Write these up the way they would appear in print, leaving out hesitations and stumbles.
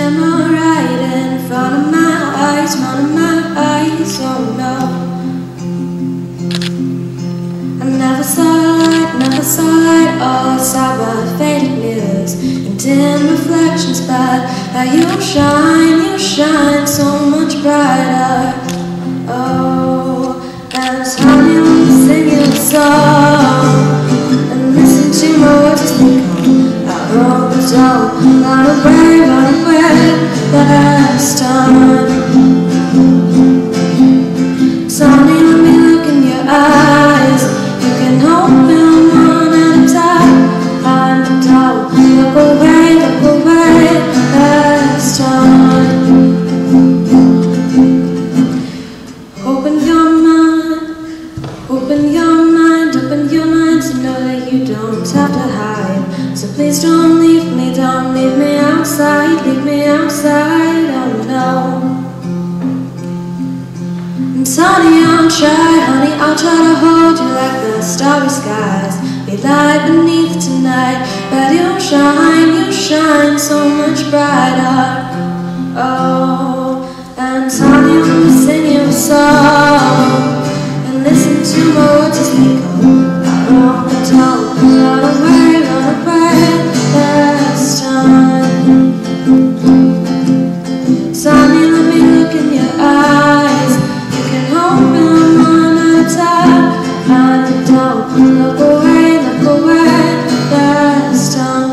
shimmer right in front of my eyes, oh no. I never saw light, all saw but faded mirrors and dim reflections, but you shine so much brighter. Oh, and honey, let me sing you a song and listen to my words as they come out of the dawn. Run away, last time. Sonny, let me look in your eyes. You can open one at a time. I'm the doll. Look away, last time. Open your mind to know that you don't have to hide. So please don't leave me outside, oh no. And honey, I'll try to hold you like the starry skies. We lie beneath tonight, but you shine so much brighter. Oh, and honey, let me sing you a song and listen to my words as they come out of the dawn. Run away, last time. Sonny, let me look in your eyes. You can open one at a time. And don't look away, last time.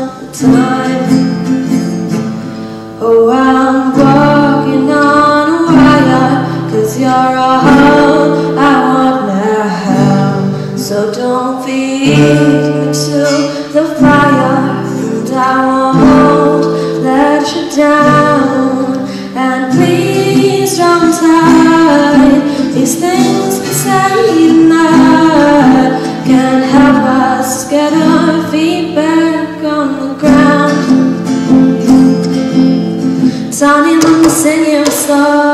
Oh, I'm walking on a wire, 'cause you're all I want now. So don't feed me to the fire, and I won't let you down. And please don't hide these things we say tonight. Can help us get our feet back on the ground. Sonny, let me sing you a song